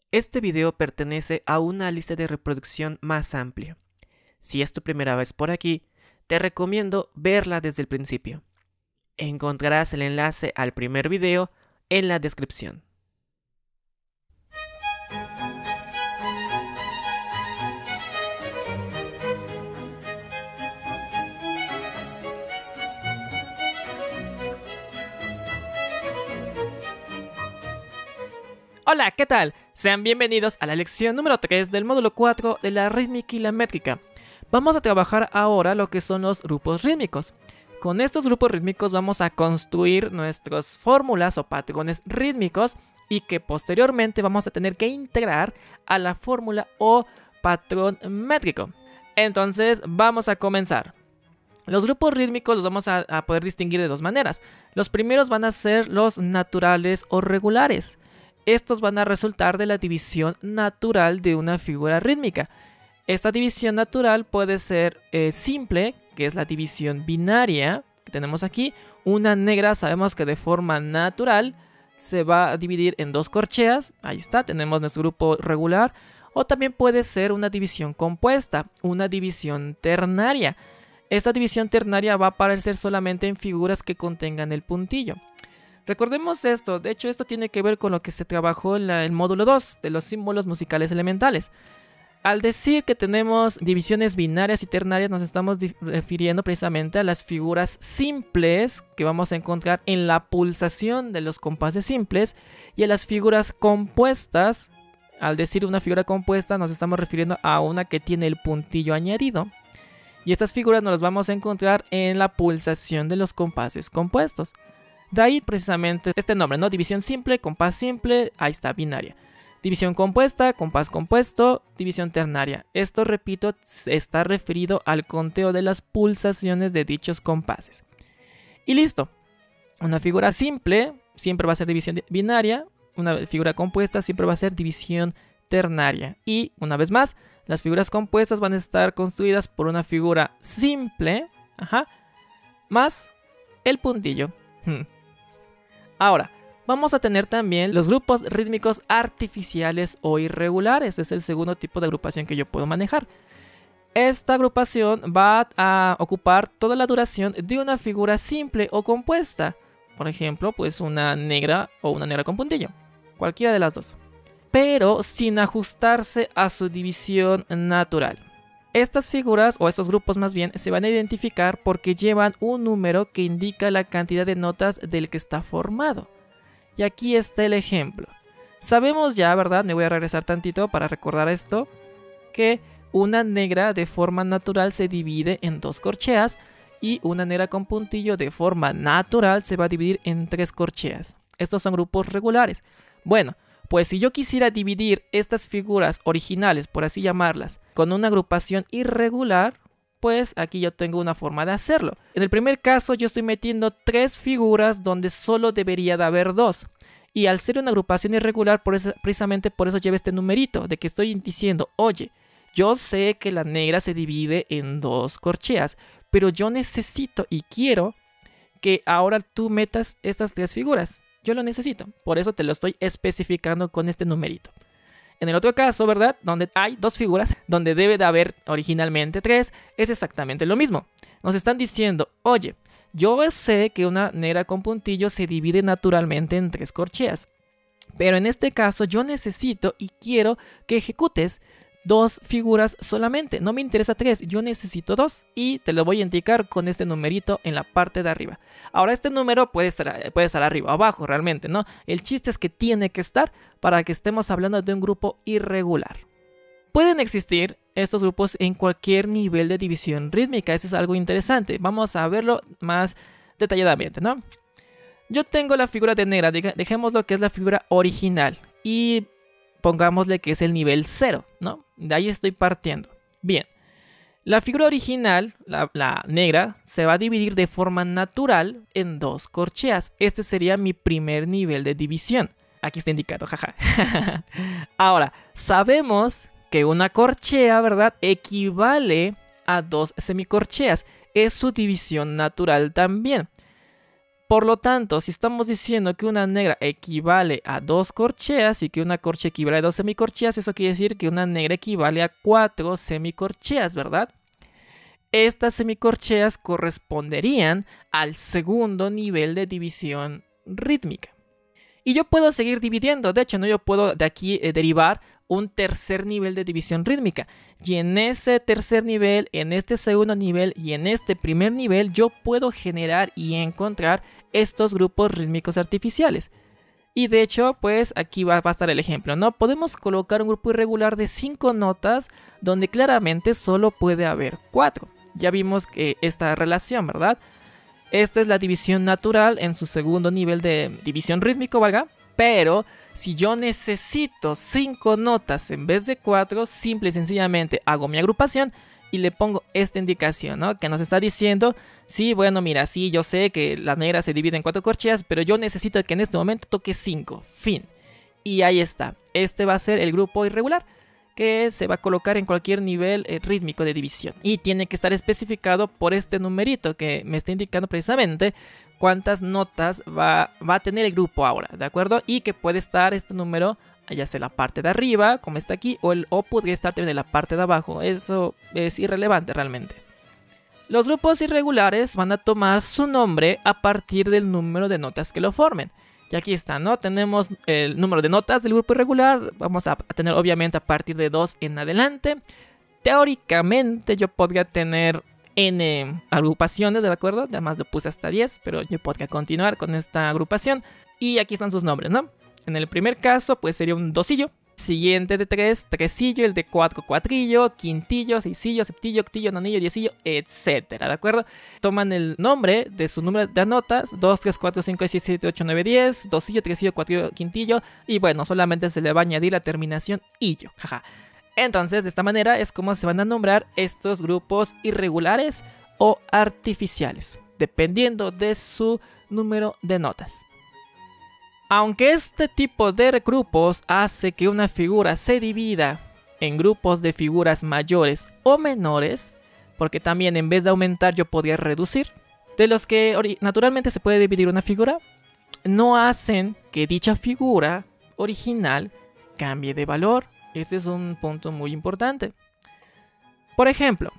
Este video pertenece a una lista de reproducción más amplia. Si es tu primera vez por aquí, te recomiendo verla desde el principio. Encontrarás el enlace al primer video en la descripción. Hola, ¿qué tal? Sean bienvenidos a la lección número 3 del módulo 4 de la rítmica y la métrica. Vamos a trabajar ahora lo que son los grupos rítmicos. Con estos grupos rítmicos vamos a construir nuestras fórmulas o patrones rítmicos y que posteriormente vamos a tener que integrar a la fórmula o patrón métrico. Entonces vamos a comenzar. Los grupos rítmicos los vamos a poder distinguir de dos maneras. Los primeros van a ser los naturales o regulares. Estos van a resultar de la división natural de una figura rítmica. Esta división natural puede ser simple, que es la división binaria que tenemos aquí. Una negra sabemos que de forma natural se va a dividir en dos corcheas. Ahí está, tenemos nuestro grupo regular. O también puede ser una división compuesta, una división ternaria. Esta división ternaria va a aparecer solamente en figuras que contengan el puntillo. Recordemos esto, de hecho esto tiene que ver con lo que se trabajó en el módulo 2 de los símbolos musicales elementales. Al decir que tenemos divisiones binarias y ternarias nos estamos refiriendo precisamente a las figuras simples que vamos a encontrar en la pulsación de los compases simples y a las figuras compuestas. Al decir una figura compuesta nos estamos refiriendo a una que tiene el puntillo añadido. Y estas figuras nos las vamos a encontrar en la pulsación de los compases compuestos. De ahí precisamente este nombre, ¿no? División simple, compás simple, ahí está, binaria. División compuesta, compás compuesto, división ternaria. Esto, repito, está referido al conteo de las pulsaciones de dichos compases. Y listo. Una figura simple siempre va a ser división binaria. Una figura compuesta siempre va a ser división ternaria. Y, una vez más, las figuras compuestas van a estar construidas por una figura simple, más el puntillo. Ahora, vamos a tener también los grupos rítmicos artificiales o irregulares. Es el segundo tipo de agrupación que yo puedo manejar. Esta agrupación va a ocupar toda la duración de una figura simple o compuesta. Por ejemplo, pues una negra o una negra con puntillo. Cualquiera de las dos. Pero sin ajustarse a su división natural. Estas figuras, o estos grupos más bien, se van a identificar porque llevan un número que indica la cantidad de notas del que está formado. Y aquí está el ejemplo. Sabemos ya, ¿verdad? Me voy a regresar tantito para recordar esto, que una negra de forma natural se divide en dos corcheas y una negra con puntillo de forma natural se va a dividir en tres corcheas. Estos son grupos regulares. Bueno, pues si yo quisiera dividir estas figuras originales, por así llamarlas, con una agrupación irregular, pues aquí yo tengo una forma de hacerlo. En el primer caso yo estoy metiendo tres figuras donde solo debería de haber dos. Y al ser una agrupación irregular, precisamente por eso lleva este numerito, de que estoy diciendo, oye, yo sé que la negra se divide en dos corcheas, pero yo necesito y quiero que ahora tú metas estas tres figuras. Yo lo necesito, por eso te lo estoy especificando con este numerito. En el otro caso, ¿verdad? Donde hay dos figuras, donde debe de haber originalmente tres, es exactamente lo mismo. Nos están diciendo, oye, yo sé que una negra con puntillo se divide naturalmente en tres corcheas. Pero en este caso yo necesito y quiero que ejecutes dos figuras solamente. No me interesa tres, yo necesito dos. Y te lo voy a indicar con este numerito en la parte de arriba. Ahora este número puede estar arriba o abajo realmente, ¿no? El chiste es que tiene que estar para que estemos hablando de un grupo irregular. Pueden existir estos grupos en cualquier nivel de división rítmica. Eso es algo interesante. Vamos a verlo más detalladamente, ¿no? Yo tengo la figura de negra. Dejémoslo que es la figura original. Y pongámosle que es el nivel 0, ¿no? De ahí estoy partiendo. Bien. La figura original, la negra, se va a dividir de forma natural en dos corcheas. Este sería mi primer nivel de división. Aquí está indicado, jaja. Ahora, sabemos que una corchea, ¿verdad?, equivale a dos semicorcheas. Es su división natural también. Por lo tanto, si estamos diciendo que una negra equivale a 2 corcheas y que una corchea equivale a 2 semicorcheas, eso quiere decir que una negra equivale a 4 semicorcheas, ¿verdad? Estas semicorcheas corresponderían al segundo nivel de división rítmica. Y yo puedo seguir dividiendo, de hecho, ¿no? Yo puedo de aquí derivar un tercer nivel de división rítmica. Y en ese tercer nivel, en este segundo nivel y en este primer nivel, yo puedo generar y encontrar estos grupos rítmicos artificiales. Y de hecho, pues aquí va a estar el ejemplo, ¿no? Podemos colocar un grupo irregular de 5 notas donde claramente solo puede haber 4. Ya vimos que esta relación, ¿verdad? Esta es la división natural en su segundo nivel de división rítmico, ¿valga? Pero si yo necesito 5 notas en vez de 4, simple y sencillamente hago mi agrupación y le pongo esta indicación, ¿no? Que nos está diciendo, sí, bueno, mira, sí, yo sé que la negra se divide en 4 corcheas, pero yo necesito que en este momento toque 5, fin. Y ahí está, este va a ser el grupo irregular, que se va a colocar en cualquier nivel rítmico de división. Y tiene que estar especificado por este numerito que me está indicando precisamente cuántas notas va a tener el grupo ahora, ¿de acuerdo? Y que puede estar este número ya sea en la parte de arriba, como está aquí, o podría estar también en la parte de abajo. Eso es irrelevante realmente. Los grupos irregulares van a tomar su nombre a partir del número de notas que lo formen. Y aquí está, ¿no? Tenemos el número de notas del grupo irregular. Vamos a tener obviamente a partir de 2 en adelante. Teóricamente yo podría tener n agrupaciones, ¿de acuerdo? Además lo puse hasta 10, pero yo podría continuar con esta agrupación. Y aquí están sus nombres, ¿no? En el primer caso, pues sería un dosillo. Siguiente de 3, tresillo. El de 4, cuatrillo. Quintillo, seisillo, septillo, octillo, nonillo, diezillo, etcétera, ¿de acuerdo? Toman el nombre de su número de notas: 2, 3, 4, 5, 6, 7, 8, 9, 10. Dosillo, tresillo, cuatrillo, quintillo. Y bueno, solamente se le va a añadir la terminación illo. Jaja. Entonces, de esta manera es como se van a nombrar estos grupos irregulares o artificiales, dependiendo de su número de notas. Aunque este tipo de grupos hace que una figura se divida en grupos de figuras mayores o menores, porque también en vez de aumentar yo podría reducir, de los que naturalmente se puede dividir una figura, no hacen que dicha figura original cambie de valor. Este es un punto muy importante. Por ejemplo,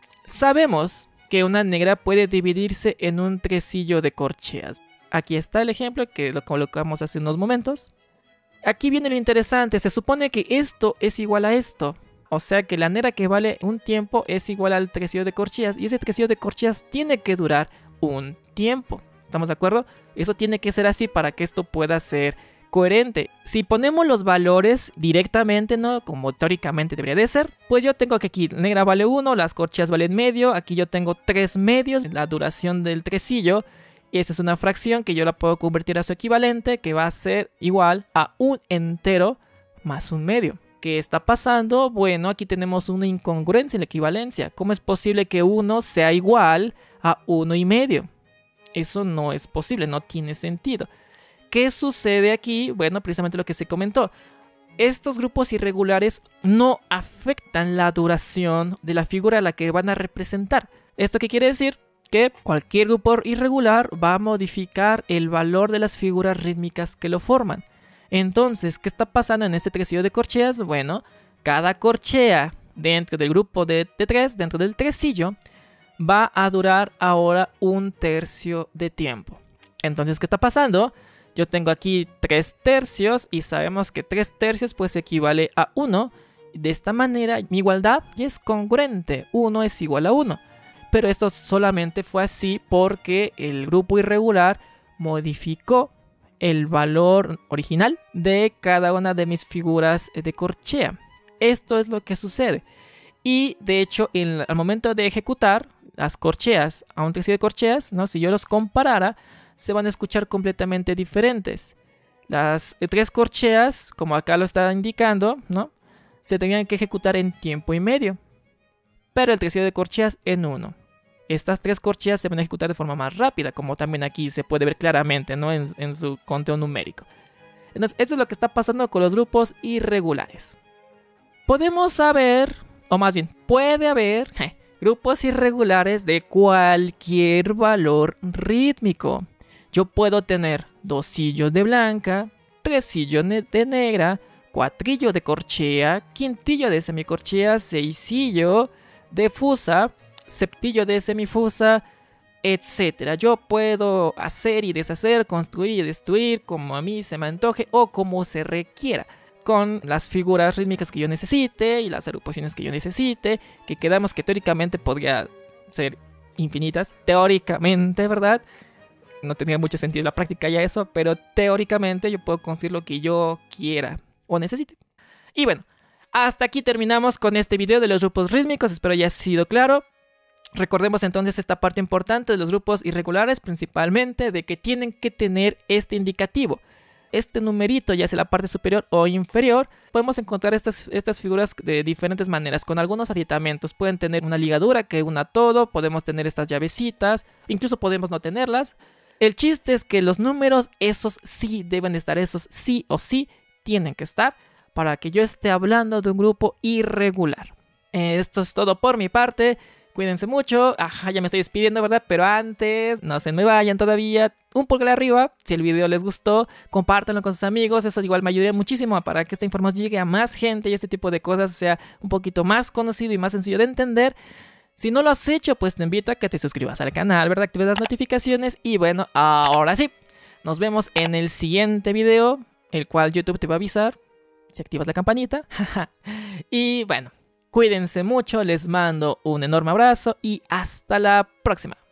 sabemos que una negra puede dividirse en un tresillo de corcheas. Aquí está el ejemplo que lo colocamos hace unos momentos. Aquí viene lo interesante, se supone que esto es igual a esto. O sea que la negra que vale un tiempo es igual al tresillo de corcheas. Y ese tresillo de corcheas tiene que durar un tiempo. ¿Estamos de acuerdo? Eso tiene que ser así para que esto pueda ser coherente. Si ponemos los valores directamente, ¿no? Como teóricamente debería de ser, pues yo tengo que aquí negra vale 1, las corcheas valen medio. Aquí yo tengo 3 medios, la duración del tresillo. Y esta es una fracción que yo la puedo convertir a su equivalente, que va a ser igual a un entero más un medio. ¿Qué está pasando? Bueno, aquí tenemos una incongruencia en la equivalencia. ¿Cómo es posible que 1 sea igual a 1 y medio? Eso no es posible, no tiene sentido. ¿Qué sucede aquí? Bueno, precisamente lo que se comentó. Estos grupos irregulares no afectan la duración de la figura a la que van a representar. ¿Esto qué quiere decir? Que cualquier grupo irregular va a modificar el valor de las figuras rítmicas que lo forman. Entonces, ¿qué está pasando en este tresillo de corcheas? Bueno, cada corchea dentro del grupo de 3, dentro del tresillo, va a durar ahora un tercio de tiempo. Entonces, ¿qué está pasando? Yo tengo aquí 3 tercios y sabemos que 3 tercios pues equivale a 1. De esta manera, mi igualdad ya es congruente. 1 es igual a 1. Pero esto solamente fue así porque el grupo irregular modificó el valor original de cada una de mis figuras de corchea. Esto es lo que sucede. Y de hecho, al momento de ejecutar las corcheas a un tresillo de corcheas, ¿no? Si yo los comparara, se van a escuchar completamente diferentes. Las 3 corcheas, como acá lo está indicando, ¿no? Se tenían que ejecutar en tiempo y medio. Pero el tresillo de corcheas en 1. Estas 3 corcheas se van a ejecutar de forma más rápida, como también aquí se puede ver claramente, ¿no? en su conteo numérico. Entonces, eso es lo que está pasando con los grupos irregulares. Podemos saber, o más bien, puede haber grupos irregulares de cualquier valor rítmico. yo puedo tener 2 sillos de blanca, 3 sillos de negra, cuatrillo de corchea, quintillo de semicorchea, 6sillo de fusa, septillo de semifusa, etcétera. Yo puedo hacer y deshacer, construir y destruir como a mí se me antoje o como se requiera, con las figuras rítmicas que yo necesite y las agrupaciones que yo necesite, que quedamos que teóricamente podría ser infinitas, teóricamente, ¿verdad? No tenía mucho sentido en la práctica ya eso, pero teóricamente yo puedo construir lo que yo quiera o necesite. Y bueno, hasta aquí terminamos con este video de los grupos rítmicos, espero haya sido claro. Recordemos entonces esta parte importante de los grupos irregulares, principalmente de que tienen que tener este indicativo. Este numerito, ya sea la parte superior o inferior, podemos encontrar estas figuras de diferentes maneras, con algunos aditamentos. Pueden tener una ligadura que una todo, podemos tener estas llavecitas, incluso podemos no tenerlas. El chiste es que los números, esos sí deben estar, esos sí o sí tienen que estar para que yo esté hablando de un grupo irregular. Esto es todo por mi parte. Cuídense mucho. Ajá, ya me estoy despidiendo, ¿verdad? Pero antes, no se me vayan todavía. Un pulgar arriba, si el video les gustó, compártanlo con sus amigos. Eso igual me ayudaría muchísimo para que esta información llegue a más gente y este tipo de cosas sea un poquito más conocido y más sencillo de entender. Si no lo has hecho, pues te invito a que te suscribas al canal, ¿verdad? Actives las notificaciones y bueno, ahora sí. Nos vemos en el siguiente video, el cual YouTube te va a avisar si activas la campanita. Y bueno, cuídense mucho, les mando un enorme abrazo y hasta la próxima.